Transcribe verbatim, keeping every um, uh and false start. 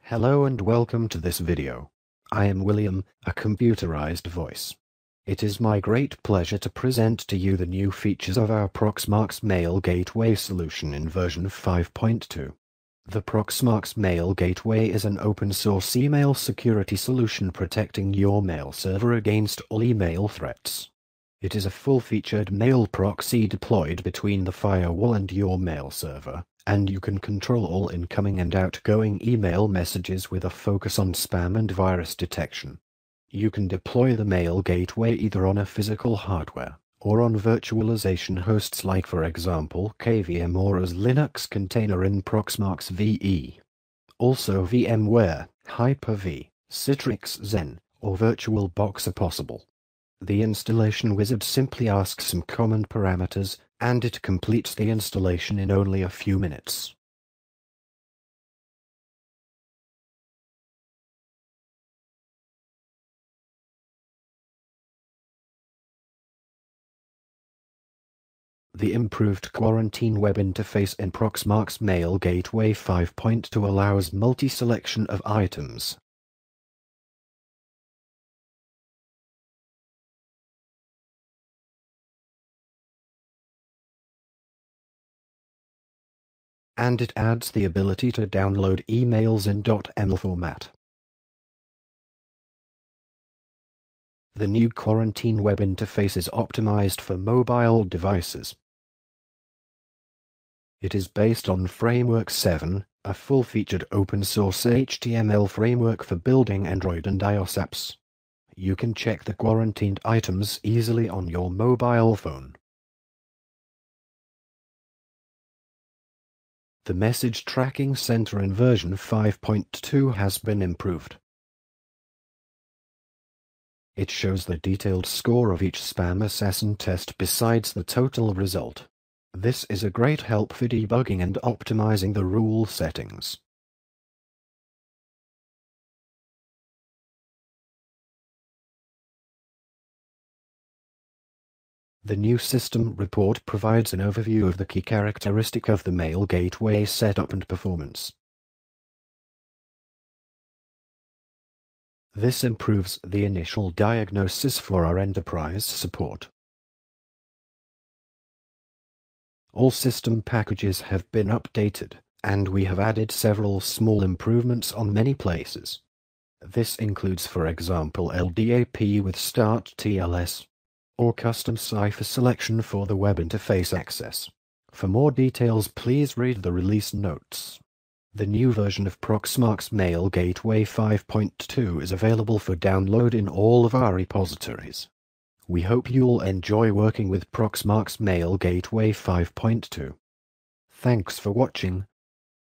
Hello and welcome to this video. I am William, a computerized voice. It is my great pleasure to present to you the new features of our Proxmox Mail Gateway solution in version five point two. The Proxmox Mail Gateway is an open-source email security solution protecting your mail server against all email threats. It is a full-featured mail proxy deployed between the firewall and your mail server, and you can control all incoming and outgoing email messages with a focus on spam and virus detection. You can deploy the Mail Gateway either on a physical hardware, or on virtualization hosts like for example K V M or as Linux container in Proxmox V E. Also VMware, Hyper-V, Citrix Zen, or VirtualBox are possible. The installation wizard simply asks some common parameters, and it completes the installation in only a few minutes. The improved quarantine web interface in Proxmox Mail Gateway five point two allows multi-selection of items. And it adds the ability to download emails in .m l format. The new quarantine web interface is optimized for mobile devices. It is based on Framework seven, a full-featured open-source H T M L framework for building Android and iOS apps. You can check the quarantined items easily on your mobile phone. The Message Tracking Center in version five point two has been improved. It shows the detailed score of each spam assassin test besides the total result. This is a great help for debugging and optimizing the rule settings. The new system report provides an overview of the key characteristic of the Mail Gateway setup and performance. This improves the initial diagnosis for our enterprise support. All system packages have been updated, and we have added several small improvements on many places. This includes, for example, L D A P with starttls, or custom cipher selection for the web interface access. For more details, please read the release notes. The new version of Proxmox Mail Gateway five point two is available for download in all of our repositories. We hope you'll enjoy working with Proxmox Mail Gateway five point two. Thanks for watching.